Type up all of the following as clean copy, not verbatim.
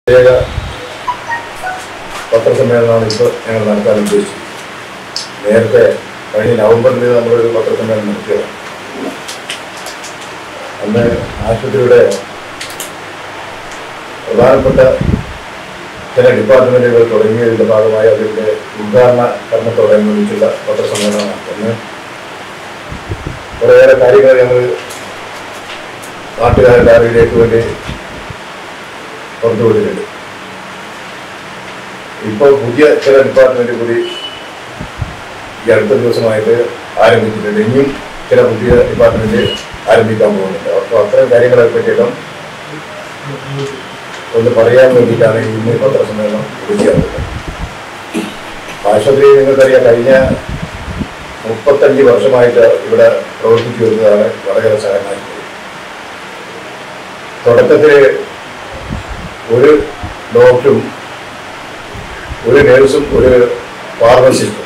പ്രത്യേക പത്രസമ്മേളനമാണ് ഇപ്പോൾ ഞങ്ങൾ നടത്താൻ ഉദ്ദേശിച്ചത്. നേരത്തെ കഴിഞ്ഞ നവംബറിൽ നമ്മളൊരു പത്രസമ്മേളനം നടത്തിയതാണ്. അന്ന് ആശുപത്രിയുടെ പ്രധാനപ്പെട്ട ചില ഡിപ്പാർട്ട്മെൻറ്റുകൾ തുടങ്ങിയതിൻ്റെ ഭാഗമായി അതിൻ്റെ ഉദ്ഘാടന കർമ്മത്തോടനുബന്ധിച്ചുള്ള പത്രസമ്മേളനമാണ്. അന്ന് കുറേയേറെ കാര്യങ്ങൾ ഞങ്ങൾ നാട്ടുകാരുടെ അറിവിലേക്ക് വേണ്ടി പുറത്തുവിട്ടിട്ടുണ്ട്. ഇപ്പോൾ പുതിയ ചില ഡിപ്പാർട്ട്മെൻറ്റ് കൂടി ഈ അടുത്ത ദിവസമായിട്ട് ആരംഭിച്ചിട്ടുണ്ട്. ഇനിയും ചില പുതിയ ഡിപ്പാർട്ട്മെൻറ്റ് ആരംഭിക്കാൻ പോകുന്നുണ്ട്. അപ്പോൾ അത്തരം കാര്യങ്ങളെ പറ്റിയിട്ടും ഒന്ന് പറയാൻ വേണ്ടിയിട്ടാണ് ഇന്ന് പത്രസമ്മേളനം വിളിക്കുന്നത്. ആശുപത്രി നിങ്ങൾക്കറിയാം, കഴിഞ്ഞ 35 വർഷമായിട്ട് ഇവിടെ പ്രവർത്തിച്ചു വരുന്നതാണ് വടകര സഹകരണ. തുടക്കത്തിൽ ഒരു ഡോക്ടറും ഒരു നേഴ്സും ഒരു ഫാർമസിസ്റ്റും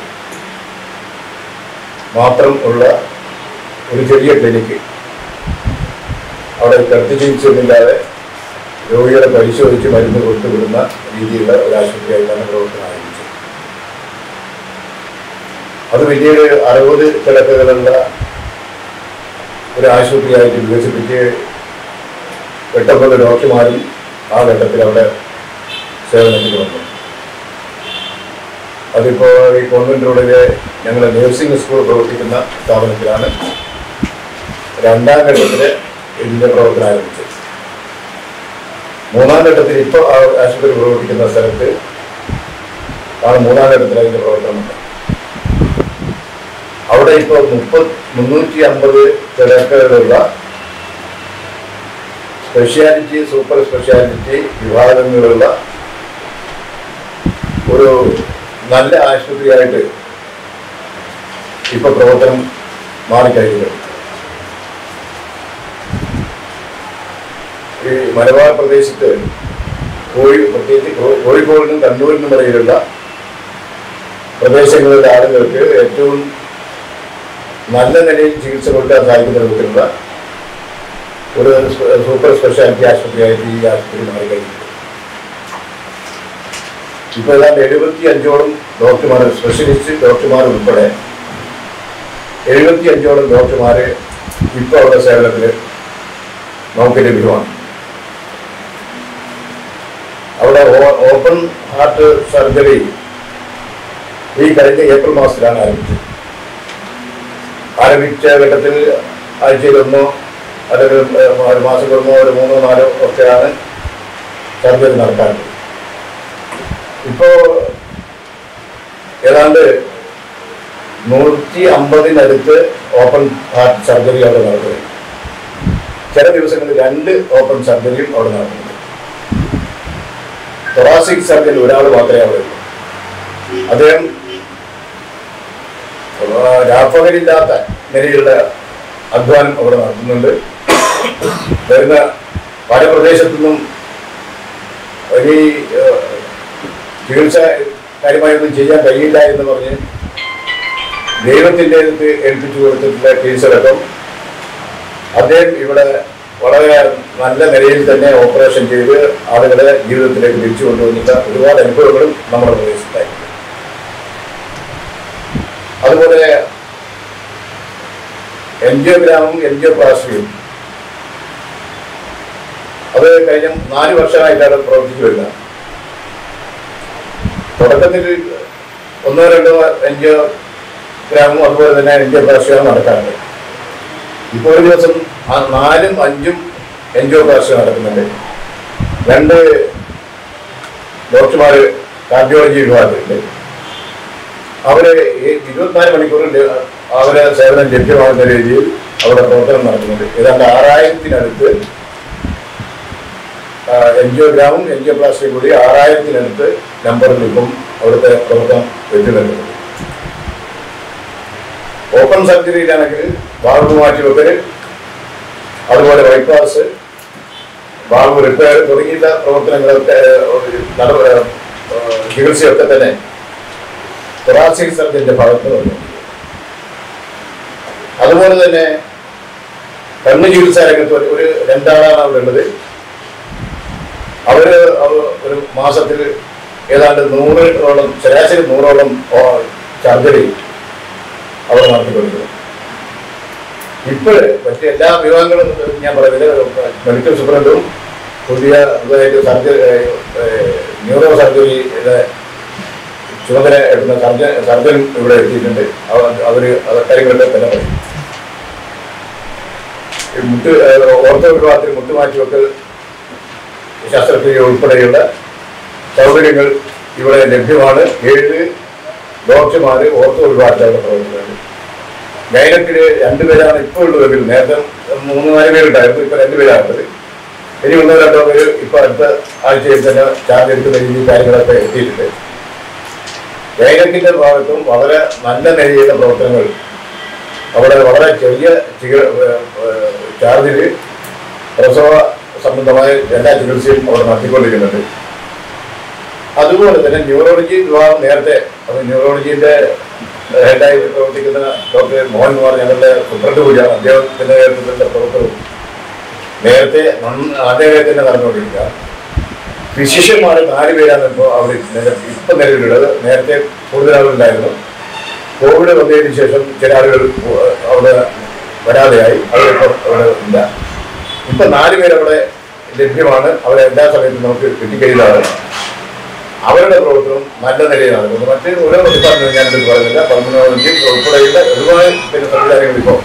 മാത്രം ഉള്ള ഒരു ചെറിയ ക്ലിനിക്ക്, അവിടെ കിടത്തി ചികിത്സയൊന്നുമില്ലാതെ രോഗികളെ പരിശോധിച്ച് മരുന്ന് കൊടുത്തുവിടുന്ന രീതിയിലുള്ള ഒരു ആശുപത്രിയായിട്ടാണ് പ്രവർത്തനം ആരംഭിച്ചത്. അത് പിന്നീട് 60 കിടക്കകളുള്ള ഒരു ആശുപത്രിയായിട്ട് വികസിപ്പിച്ച് 8 ഡോക്ടർമാരും ആ ഘട്ടത്തിൽ അവിടെ സേവനത്തിൽ വന്നു. അതിപ്പോൾ ഈ കോൺവെന്റ് റോഡിലെ ഞങ്ങളുടെ നഴ്സിംഗ് സ്കൂൾ പ്രവർത്തിക്കുന്ന സ്ഥാപനത്തിലാണ് 2ാം ഘട്ടത്തിൽ ഇതിൻ്റെ പ്രവർത്തനം ആരംഭിച്ചത്. 3ാം ഘട്ടത്തിൽ ഇപ്പോൾ ആ ആശുപത്രി പ്രവർത്തിക്കുന്ന സ്ഥലത്ത് ആണ് 3ാം ഘട്ടത്തിൽ അതിൻ്റെ പ്രവർത്തനമുണ്ട്. അവിടെ ഇപ്പോൾ 350 കിടക്കകളുള്ള സ്പെഷ്യാലിറ്റി, സൂപ്പർ സ്പെഷ്യാലിറ്റി വിഭാഗങ്ങളുള്ള ഒരു നല്ല ആശുപത്രിയായിട്ട് ഇപ്പൊ പ്രവർത്തനം മാറിക്കഴിഞ്ഞിട്ടുണ്ട്. ഈ മലബാർ പ്രദേശത്ത് പ്രത്യേകിച്ച് കോഴിക്കോടിനും കണ്ണൂരിനും ഇടയിലുള്ള പ്രദേശങ്ങളിലെ ആളുകൾക്ക് ഏറ്റവും നല്ല നിലയിൽ ചികിത്സ കൊടുക്കാൻ സാധിക്കുന്ന വിധത്തിലുള്ള ഒരു സൂപ്പർ സ്പെഷ്യാലിറ്റി ആശുപത്രിയായിട്ട് ഈ ആശുപത്രി മാറിക്കഴിഞ്ഞിട്ടുണ്ട്. ഇപ്പോൾ ഏതാണ്ട് 75ഓളം ഡോക്ടർമാർ, സ്പെഷ്യലിസ്റ്റ് ഡോക്ടർമാർ ഉൾപ്പെടെ 75ഓളം ഡോക്ടർമാർ ഇപ്പോൾ അവിടെ സേവനത്തിൽ നമുക്ക് ലഭ്യമാണ്. അവിടെ ഓപ്പൺ ഹാർട്ട് സർജറി ഈ കഴിഞ്ഞ ഏപ്രിൽ മാസത്തിലാണ് ആരംഭിച്ചത്. ആരംഭിച്ച ഘട്ടത്തിൽ ആഴ്ചയിൽ 1 അല്ലെങ്കിൽ ഒരു മാസം കൂടുമ്പോൾ ഒരു 3-4 ഒക്കെയാണ് സർജറി നടക്കാറുണ്ട്. ഇപ്പോൾ ഏതാണ്ട് 150-നടുത്ത് ഓപ്പൺ ഹാർട്ട് സർജറി അവിടെ നടക്കുന്നത്. ചില ദിവസങ്ങളിൽ 2 ഓപ്പൺ സർജറിയും അവിടെ നടക്കുന്നുണ്ട്. തൊറാസിക് സർജൻ ഒരാൾ മാത്രമേ അവിടെ ഉള്ളൂ. അദ്ദേഹം രാപ്പകലില്ലാത്ത നിലയിലുള്ള അധ്വാനം അവിടെ നടത്തുന്നുണ്ട്. വരുന്ന പല പ്രദേശത്തു നിന്നും ഈ ചികിത്സ കാര്യമായൊന്നും ചെയ്യാൻ കഴിയില്ല എന്ന് പറഞ്ഞ് ദൈവത്തിൻ്റെ അടുത്ത് ഏൽപ്പിച്ചു കൊടുത്തിട്ടുള്ള കേസടക്കം അദ്ദേഹം ഇവിടെ വളരെ നല്ല നിലയിൽ തന്നെ ഓപ്പറേഷൻ ചെയ്ത് ആളുകളെ ജീവിതത്തിലേക്ക് തിരിച്ചു കൊണ്ടുവന്നിട്ട് ഒരുപാട് അനുഭവങ്ങളും നമ്മുടെ പ്രദേശത്തായിട്ടുണ്ട്. അതുപോലെ എൻജിയോഗ്രാമും എൻജിയോപ്ലാസ്റ്റിയും അത് കഴിഞ്ഞ 4 വർഷമായിട്ടാണ് പ്രവർത്തിച്ചു വരുന്നത്. തുടക്കത്തിൽ 1-2 എൻജിയോഗ്രാമും അതുപോലെ തന്നെ എൻജിയോപ്ലാസ്റ്റിയാണ് നടക്കാറുണ്ട്. ഇപ്പോൾ ഒരു ദിവസം 4-5 എൻജിയോപ്ലാസ്റ്റി നടക്കുന്നുണ്ട്. 2 ഡോക്ടർമാർ കാർഡിയോളജി വിഭാഗത്തിലുണ്ട്. അവർ 24 മണിക്കൂറിൽ അവരെ സേവനം ലഭ്യമാകുന്ന രീതിയിൽ അവിടെ പ്രവർത്തനം നടക്കുന്നുണ്ട്. ഏതാണ്ട് 6000-നടുത്ത് എൻജിയോഗ്രാമും എൻജിയോപ്ലാസ്റ്റിയും കൂടി 6000-നടുത്ത് നമ്പറിൽ ഇപ്പം അവിടുത്തെ പ്രവർത്തനം വെച്ചുനിൽക്കുന്നത്. ഓപ്പൺ സർജറിയിലാണെങ്കിൽ വാൾവ് മാറ്റിവെക്കൽ, അതുപോലെ ബൈപ്പാസ്, വാൾവ് റിപ്പയർ തുടങ്ങിയ പ്രവർത്തനങ്ങളൊക്കെ ചികിത്സയൊക്കെ തന്നെ തൊറാസിക് സർജന്റെ ഭാഗത്ത് വന്നു. അതുപോലെ തന്നെ കണ്ണ് ചികിത്സാ രംഗത്ത് ഒരു 2 ആളാണ് അവിടെ ഉള്ളത്. അവർ ഒരു മാസത്തിൽ ഏതാണ്ട് 100ഓളം ശരാശരി 100ഓളം സർജറി അവർ നടത്തിക്കൊണ്ടിരുന്നു. ഇപ്പോൾ മറ്റ് എല്ലാ വിഭാഗങ്ങളും ഞാൻ പറയുന്നത് മെഡിക്കൽ സൂപ്രണ്ടും പുതിയ ന്യൂറോ സർജറിയുടെ ചുമതല എടുക്കുന്ന സർജൻ ഇവിടെ എത്തിയിട്ടുണ്ട്. അവർ കാര്യങ്ങളൊക്കെ തന്നെ പറയും. ഓർത്തോ വിഭാഗത്തിൽ മുട്ടുമാറ്റിവെക്കൽ ശസ്ത്രക്രിയ ഉൾപ്പെടെയുള്ള സൗകര്യങ്ങൾ ഇവിടെ ലഭ്യമാണ്. 7 ഡോക്ടർമാർ ഓർത്തോ വിഭാഗത്തിൽ അവിടെ പ്രവർത്തിക്കുന്നുണ്ട്. ഗൈനക്കിൽ 2 പേരാണ് ഇപ്പോൾ ഉള്ളതെങ്കിൽ നേരത്തെ 3-4 പേരുണ്ടായിരുന്നു. ഇപ്പോൾ 2 പേരാണുള്ളത്. ഇനി 1-2 പേര് ഇപ്പോൾ അടുത്ത ആഴ്ചയിൽ തന്നെ ചാർജ് എടുക്കുന്ന രീതിയിൽ കാര്യങ്ങളൊക്കെ എത്തിയിട്ടുണ്ട്. ഗൈനക്കിന്റെ ഭാഗത്തും വളരെ നല്ല നിലയിലുള്ള പ്രവർത്തനങ്ങൾ അവിടെ വളരെ ചെറിയ ചാർജിൽ പ്രസവ സംബന്ധമായ എല്ലാ ചികിത്സയും അവിടെ നടത്തിക്കൊണ്ടിരിക്കുന്നുണ്ട്. അതുപോലെ തന്നെ ന്യൂറോളജി വിഭാഗം നേരത്തെ ന്യൂറോളജിന്റെ ഹെഡായി പ്രവർത്തിക്കുന്ന ഡോക്ടർ മോഹൻ കുമാർ ഞങ്ങളുടെ സൂപ്രണ്ട് കൂടിയാണ്. അദ്ദേഹത്തിന്റെ നേതൃത്വത്തിന്റെ പ്രവർത്തനവും നേരത്തെ അദ്ദേഹത്തിന്റെ നടന്നുകൊണ്ടിരിക്കുക. ഫിസിഷ്യന്മാർ 4 പേരാണ് ഇപ്പോൾ അവിടെ ഇപ്പം നിലവിലുള്ളത്. നേരത്തെ കൂടുതൽ ആളുകളുണ്ടായിരുന്നു. കോവിഡ് വന്നതിന് ശേഷം ചില ആളുകൾ അവിടെ വരാതെയായി. അവരിപ്പോൾ അവിടെ ഇല്ല. ഇപ്പം 4 പേരവിടെ ലഭ്യമാണ്. അവരെ എല്ലാ സമയത്തും നമുക്ക് കിട്ടിക്കഴിഞ്ഞാണ്. അവരുടെ പ്രവർത്തനം നല്ല നിലയിൽ നടക്കുന്നത്. മറ്റ് ഓരോ ഡിപ്പാർട്ട്മെന്റ് ഞാൻ എടുത്ത് പറയുന്നില്ല. പൾമനോളജി ഉൾപ്പെടെയുള്ള ഒരുപാട് സംവിധാനങ്ങൾ ഇപ്പോൾ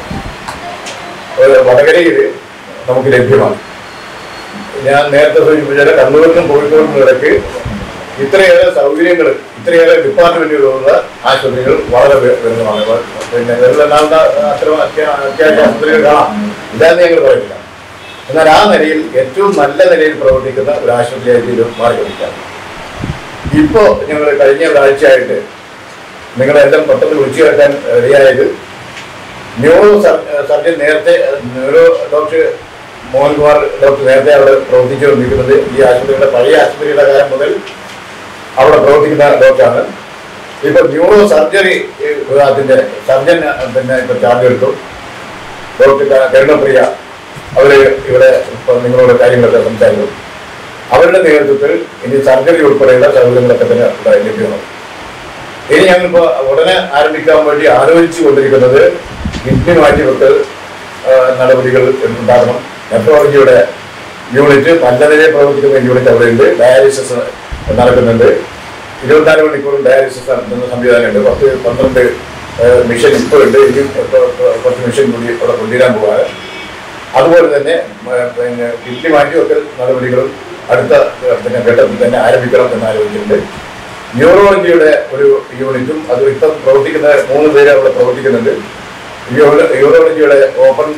വടകരയിൽ നമുക്ക് ലഭ്യമാണ്. ഞാൻ നേരത്തെ സൂചിപ്പിച്ചാൽ കണ്ണൂരിനും കോഴിക്കോടിനും ഇടയ്ക്ക് ഇത്രയേറെ സൗകര്യങ്ങൾ, ഇത്രയേറെ ഡിപ്പാർട്ട്മെന്റുകളുള്ള ആശുപത്രികൾ വളരെ വരുന്നതാണ്. പിന്നെ അത്തരം അത്യാവശ്യ ആശുപത്രികൾ കാണാം, ഇല്ലാന്ന് ഞങ്ങൾ പറയുന്നില്ല. എന്നാൽ ആ നിലയിൽ ഏറ്റവും നല്ല നിലയിൽ പ്രവർത്തിക്കുന്ന ഒരു ആശുപത്രിയായിട്ട് ഇത് മാറിക്കൊണ്ടിരിക്കാം. ഇപ്പോൾ ഞങ്ങൾ കഴിഞ്ഞ ഒരാഴ്ചയായിട്ട് നിങ്ങളെല്ലാം പെട്ടെന്ന് വിളിച്ചു കേൾക്കാൻ റെഡിയായത് ന്യൂറോ സർജൻ നേരത്തെ ന്യൂറോ ഡോക്ടർ മോഹൻകുമാർ ഡോക്ടർ നേരത്തെ അവിടെ പ്രവർത്തിച്ചുകൊണ്ടിരിക്കുന്നത് ഈ ആശുപത്രിയുടെ പഴയ ആശുപത്രിയുടെ കാലം മുതൽ അവിടെ പ്രവർത്തിക്കുന്ന ഡോക്ടറാണ്. ഇപ്പോൾ ന്യൂറോ സർജറി വിഭാഗത്തിന്റെ സർജൻ പിന്നെ ഇപ്പോൾ ചാർജ് എടുത്തു. ഡോക്ടർ കരുണപ്രിയ അവർ ഇവിടെ ഇപ്പോൾ നിങ്ങളോട് കാര്യങ്ങളൊക്കെ സംസാരിക്കും. അവരുടെ നേതൃത്വത്തിൽ ഇനി സർജറി ഉൾപ്പെടെയുള്ള സൗകര്യങ്ങളൊക്കെ തന്നെ ലഭ്യമാണ്. ഇനി ഞങ്ങളിപ്പോൾ ഉടനെ ആരംഭിക്കാൻ വേണ്ടി ആലോചിച്ചു കൊണ്ടിരിക്കുന്നത് കിഡ്നി മാറ്റിവെക്കൽ നടപടികൾ ഉണ്ടാകണം. നെഫ്രോളജിയുടെ യൂണിറ്റ് നല്ല നിലയിൽ പ്രവർത്തിക്കുന്ന യൂണിറ്റ് അവിടെയുണ്ട്. ഡയാലിസിസ് നടക്കുന്നുണ്ട്. 24 മണിക്കൂറും ഡയാലിസിസ് നടത്തുന്ന സംവിധാനമുണ്ട്. 10-12 മിഷൻ ഇപ്പോൾ ഉണ്ട്. ഇനിയും 10 മിഷൻ കൂടി അവിടെ കൊണ്ടുവരാൻ പോകാറ്. അതുപോലെ തന്നെ പിന്നെ കിഡ്നി മാറ്റിവെക്കൽ നടപടികളും അടുത്ത പിന്നെ ഘട്ടത്തിൽ തന്നെ ആരംഭിക്കണം എന്നാലോചിച്ചിട്ടുണ്ട്. ന്യൂറോളജിയുടെ ഒരു യൂണിറ്റും അത് ഇപ്പം പ്രവർത്തിക്കുന്ന 3 പേര് അവിടെ പ്രവർത്തിക്കുന്നുണ്ട്. യൂറോളജിയുടെ ഓപ്പൺ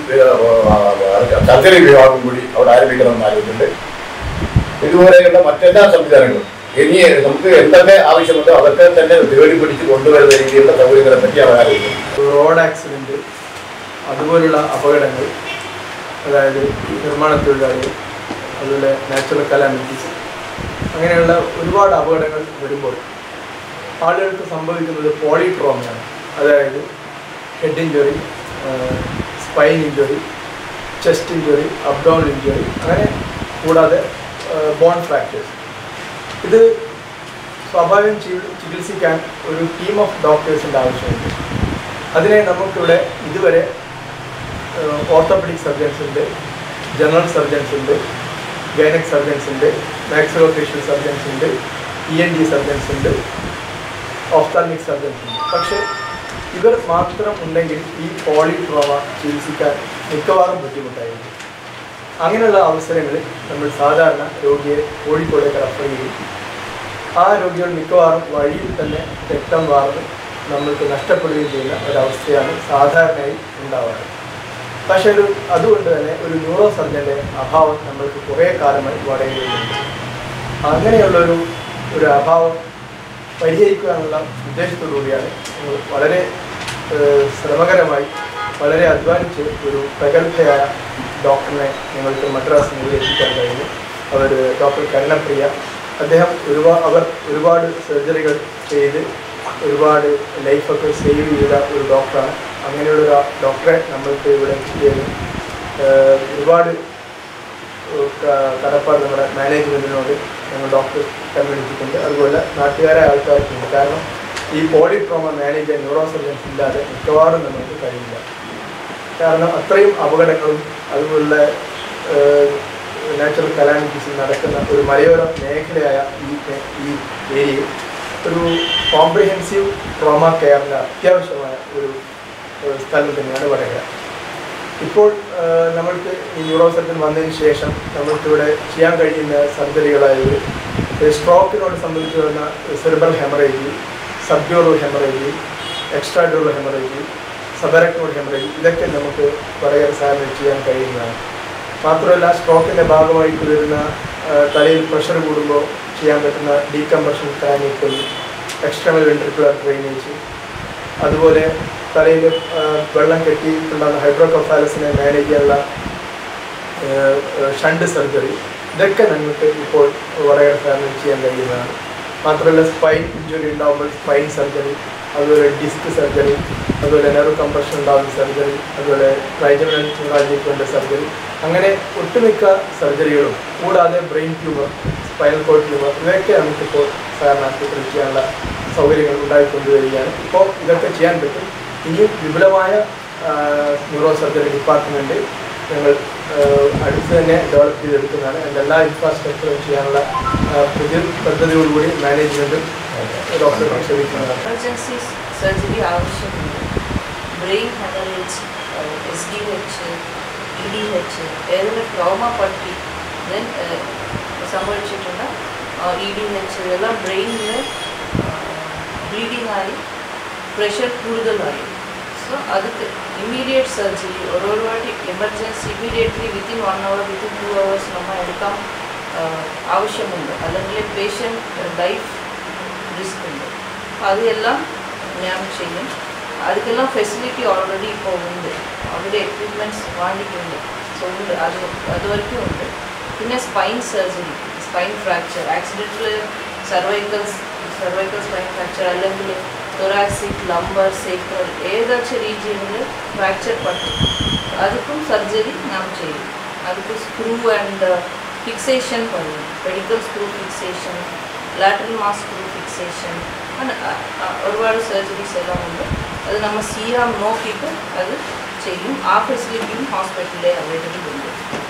സർജറി വിഭാഗം കൂടി അവിടെ ആരംഭിക്കണമെന്ന് ആലോചിച്ചിട്ടുണ്ട്. ഇതുപോലെയുള്ള മറ്റെല്ലാ സംവിധാനങ്ങളും ഇനി നമുക്ക് എന്തൊക്കെ ആവശ്യമുണ്ടോ അതൊക്കെ തന്നെ തേടി പിടിച്ച് കൊണ്ടുവരുന്ന രീതിയിലുള്ള സൗകര്യങ്ങളെ പറ്റിയാണ് ആലോചിക്കുന്നത്. റോഡ് ആക്സിഡന്റ്, അതുപോലുള്ള അപകടങ്ങൾ, അതായത് നിർമ്മാണ തൊഴിലാളികൾ, അതുപോലെ നാച്ചുറൽ കലാമിറ്റീസ്, അങ്ങനെയുള്ള ഒരുപാട് അപകടങ്ങൾ വരുമ്പോൾ ആളുകൾക്ക് സംഭവിക്കുന്നത് പോളിട്രോമയാണ്. അതായത് head injury, spine injury, chest injury, abdominal injury, അങ്ങനെ കൂടാതെ ബോൺ ഫ്രാക്ചേഴ്സ്. ഇത് സ്വാഭാവികം ചികിത്സിക്കാൻ ഒരു ടീം ഓഫ് ഡോക്ടേഴ്സിൻ്റെ ആവശ്യമുണ്ട്. അതിനെ നമുക്കിവിടെ ഇതുവരെ ഓർത്തോപെഡിക് സർജൻസ് ഉണ്ട്, ജനറൽ സർജൻസ് ഉണ്ട്, ഗൈനക് സർജൻസ് ഉണ്ട്, മാക്സിലോഫേഷ്യൽ സർജൻസ് ഉണ്ട്, ENT സർജൻസ് ഉണ്ട്, ഓഫ്താൽമിക് സർജൻസ് ഉണ്ട്. പക്ഷേ ഇവർ മാത്രം ഉണ്ടെങ്കിൽ ഈ പോളിട്രോമ ചികിത്സിക്കാൻ മിക്കവാറും ബുദ്ധിമുട്ടായിരുന്നു. അങ്ങനെയുള്ള അവസരങ്ങളിൽ നമ്മൾ സാധാരണ രോഗിയെ കോഴിക്കോടേക്ക് റെഫർ ചെയ്യും. ആ രോഗികൾ മിക്കവാറും വഴിയിൽ തന്നെ രക്തം വാർന്ന് നമ്മൾക്ക് നഷ്ടപ്പെടുകയും ചെയ്യുന്ന ഒരവസ്ഥയാണ് സാധാരണയായി ഉണ്ടാവാറ്. പക്ഷേ അതുകൊണ്ട് തന്നെ ഒരു ന്യൂറോ സർജൻ്റെ അഭാവം നമ്മൾക്ക് കുറേ കാലമായി വടകരയിലുണ്ട്. അങ്ങനെയുള്ളൊരു അഭാവം പരിഹരിക്കാനുള്ള ഉദ്ദേശത്തോടുകൂടിയാണ് നമ്മൾ വളരെ ശ്രമകരമായി വളരെ അധ്വാനിച്ച് ഒരു പ്രഗത്ഭയായ ഡോക്ടറിനെ ഞങ്ങൾക്ക് മദ്രാസ് മുതൽ എത്തിക്കാൻ കഴിഞ്ഞു. അവർ ഡോക്ടർ കരുണപ്രിയ. അദ്ദേഹം ഒരുപാട് സർജറികൾ ചെയ്ത് ഒരുപാട് ലൈഫൊക്കെ സേവ് ചെയ്ത ഒരു ഡോക്ടറാണ്. അങ്ങനെയുള്ള ഡോക്ടറെ നമ്മൾക്ക് ഇവിടെ കിട്ടിയത് ഒരുപാട് കടപ്പാട് നമ്മുടെ മാനേജ്മെൻറ്റിനോട് ഞങ്ങൾ ഡോക്ടർ കമ്മ്യൂണിറ്റിക്കുണ്ട്, അതുപോലെ നാട്ടുകാരായ ആൾക്കാർക്കുണ്ട്. കാരണം ഈ പോളിട്രോമ മാനേജ് ചെയ്യാൻ ന്യൂറോ സർജൻസ് ഇല്ലാതെ മിക്കവാറും നമുക്ക് കഴിയില്ല. കാരണം അത്രയും അപകടങ്ങളും അതുപോലുള്ള നാച്ചുറൽ കലാമിറ്റീസിൽ നടക്കുന്ന ഒരു മലയോര മേഖലയായ ഈ ഏരിയയിൽ ഒരു കോംപ്രിഹെൻസീവ് ട്രോമ കെയറിന് അത്യാവശ്യമായ ഒരു സ്ഥലം തന്നെയാണ് വടകര. ഇപ്പോൾ നമ്മൾക്ക് ഈ ന്യൂറോ സർജൻ വന്നതിന് ശേഷം നമ്മൾക്കിവിടെ ചെയ്യാൻ കഴിയുന്ന സർജറികളായത് സ്ട്രോക്കിനോട് സംബന്ധിച്ച് വരുന്ന cerebral haemorrhage, subdural haemorrhage, extradural haemorrhage, subarachnoid haemorrhage, ഇതൊക്കെ നമുക്ക് വടകര സാറിന് ചെയ്യാൻ കഴിയുന്നതാണ്. മാത്രമല്ല സ്ട്രോക്കിൻ്റെ ഭാഗമായിട്ട് വരുന്ന തലയിൽ പ്രഷർ കൂടുമ്പോൾ ചെയ്യാൻ പറ്റുന്ന ഡീകംപ്രഷൻ കാനിക്കൽ, എക്സ്റ്റേണൽ വെൻട്രിക്കുലർ ഡ്രെയിനേജ്, അതുപോലെ തലയിൽ വെള്ളം കെട്ടിയിട്ടുണ്ടാകുന്ന ഹൈഡ്രോകഫാലസിനെ മാനേജ് ചെയ്യാനുള്ള ഷണ്ട് സർജറി, ഇതൊക്കെ നമുക്ക് ഇപ്പോൾ വടകര ഫാമിലി ചെയ്യാൻ കഴിയുന്നതാണ്. മാത്രമല്ല സ്പൈൻ ഇഞ്ചുറി ഉണ്ടാകുമ്പോൾ സ്പൈൻ സർജറി, അതുപോലെ ഡിസ്ക് സർജറി, അതുപോലെ നെർവ് കംപ്രഷൻ ഉണ്ടാകുന്ന സർജറി, അതുപോലെ ട്രൈജമിനൽ ന്യൂറാൾജിക്ക് വേണ്ട സർജറി, അങ്ങനെ ഒട്ടുമിക്ക സർജറികളും കൂടാതെ brain tumour, spinal cord tumour, ഇതൊക്കെ നമുക്കിപ്പോൾ സാധാരണ ആശുപത്രിയിൽ ചെയ്യാനുള്ള സൗകര്യങ്ങൾ ഉണ്ടായിക്കൊണ്ടുവരികയാണ്. ഇപ്പോൾ ഇതൊക്കെ ചെയ്യാൻ പറ്റും. ഇനിയും വിപുലമായ ന്യൂറോ സർജറി ഡിപ്പാർട്ട്മെൻറ്റ് ഞങ്ങൾ അടുത്ത് തന്നെ ഡെവലപ്പ് ചെയ്തെടുക്കുന്നതാണ്. അതിൻ്റെ എല്ലാ ഇൻഫ്രാസ്ട്രക്ചറും ചെയ്യാനുള്ള പുതിയ പദ്ധതിയോടുകൂടി മാനേജ്മെൻറ്റും ഡോക്ടറെ ശ്രമിക്കുന്നതാണ്. എമർജൻസി സർജറി ആവശ്യമുണ്ട്. ബ്രെയിൻ ഹെമറേജ്, SDH, EDH, ഏതെങ്കിലും ട്രോമ പറ്റി സംഭവിച്ചിട്ടുണ്ട്. EDH ഇതെല്ലാം ബ്രെയിനിൽ ബ്ലീഡിംഗ് ആയി പ്രഷർ കൂടുതലായി. സോ അതൊക്കെ ഇമ്മീഡിയറ്റ് സർജറി ഒരുപാട് emergency immediately within 1 hour within 2 hours നമ്മൾ എടുക്കാൻ ആവശ്യമുണ്ട്. അല്ലെങ്കിൽ പേഷ്യൻ്റ് ലൈഫ് റിസ്ക് ഉണ്ട്. അതെല്ലാം ഞാൻ ചെയ്യും. அதுக்கெல்லாம் ஃபெசிலிட்டி ஆல்ரெடி இப்போ உண்டு. ஆல்ரெடி எக்யூப்மெண்ட்ஸ் வாங்கிட்டு ஸோ உண்டு. அது வரைக்கும் உண்டு. പിന്നെ സ്പൈൻ സർജറി, സ്പൈൻ ഫ്രാക്ചർ, ആക്സിഡൻറ്റിൽ സർവൈക്കൽ സ്പൈൻ ഫ്രാക്ചർ അല്ലെങ്കിൽ തൊറാസിക്, ലംബർ, സേക്രൽ ഏതാച്ചും റീജിയനിൽ ഫ്രാക്ചർ പറ്റും. അതുക്കും സർജറി നാം ചെയ്യും. അതുക്ക് സ്ക്രൂ ആൻഡ് ഫിക്സേഷൻ പറയും. Pedicle screw fixation, lateral mass screw fixation, അങ്ങനെ ഒരുപാട് സർജറീസ് എല്ലാം ഉണ്ട്. അത് നമ്മൾ CRAM നോക്കിയിട്ട് അത് ചെയ്യും. ആ ഫെസിലിറ്റിയും ഹോസ്പിറ്റലിൽ അവൈലബിൾ ഉണ്ട്.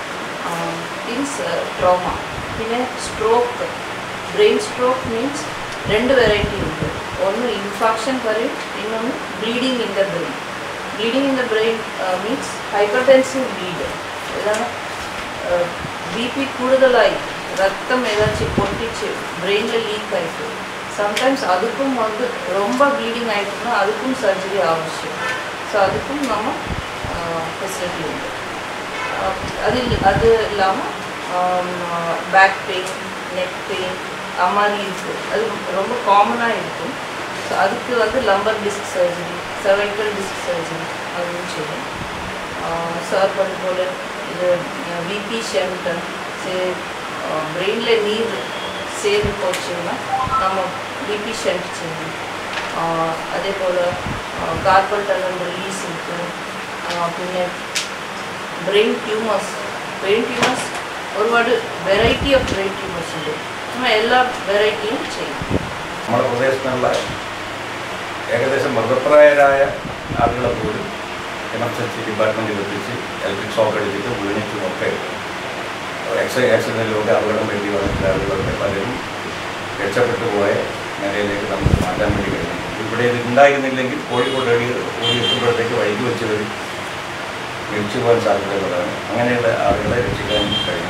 ട്രോമ. പിന്നെ stroke, brain stroke means 2 variety ഉണ്ട്. ഒന്ന് ഇൻഫാക്ഷൻ പറയും, ಇನ್ನೊಂದು bleeding in the brain. Bleeding in the brain means hypertensive bleed. ഇതാണ് BP കൂടുതലായി രക്തം ഏതാச்சுം പൊട്ടിച്ച് ബ്രെയിനിൽ ലീക്ക് ആയിട്ട് സംടൈംസ് അതുക്കും வந்து ரொம்ப ബ്ലീഡിങ് ആയിട്ടുണ്ടെങ്കിൽ അതുക്കും സർജറി ആവശ്യം. സോ അതുക്കും നമ്മൾ ഫെസിലിറ്റി ഉണ്ട്. அது இல்லாமல் பேக் பெயின், நெக் பெயின் மாதிரி இருக்குது. அது ரொம்ப காமனாக இருக்கும். ஸோ அதுக்கு வந்து lumbar disc surgery, cervical disc surgery அதுவும் செய்யும். சார் பண்ண போல் இது BP ஷண்ட், பிரெயினில் நீர் சேர்ந்து போச்சுன்னா நம்ம BP ஷண்ட் செய்யணும். அதே போல் கார்பல் டனல் ரிலீஸ் இருக்குது. പിന്നെ ബ്രെയിൻ ട്യൂമേഴ്സ് ഒരുപാട് വെറൈറ്റി ഓഫ് ബ്രെയിൻ ട്യൂമേഴ്സ് ഉണ്ട്. നമ്മൾ എല്ലാ വെറൈറ്റിയും ചെയ്യും. നമ്മുടെ പ്രദേശത്തുള്ള ഏകദേശം മൃതപ്രായരായ ആളുകളെ പോലും എമർജൻസി ഡിപ്പാർട്ട്മെൻറ്റിൽ എത്തിച്ച് ഇലക്ട്രിക് ഷോക്ക് അടിച്ചിട്ട് വീണിച്ചുമൊക്കെ ആക്സിഡൻറ്റിലൂടെ അപകടം വേണ്ടി വന്നിട്ടുള്ള ആളുകളൊക്കെ പലരും രക്ഷപ്പെട്ടു പോയ നിലയിലേക്ക് നമുക്ക് മാറ്റാൻ വേണ്ടി കഴിയും. ഇവിടെ ഇത് ഉണ്ടായിരുന്നില്ലെങ്കിൽ കോഴിക്കോട് ഓടി എത്തുമ്പോഴത്തേക്ക് വൈകി വെച്ച് മരിച്ചു പോകാൻ സാധ്യതകളാണ്. അങ്ങനെയുള്ള ആളുകളെ രക്ഷിക്കാൻ കഴിയും.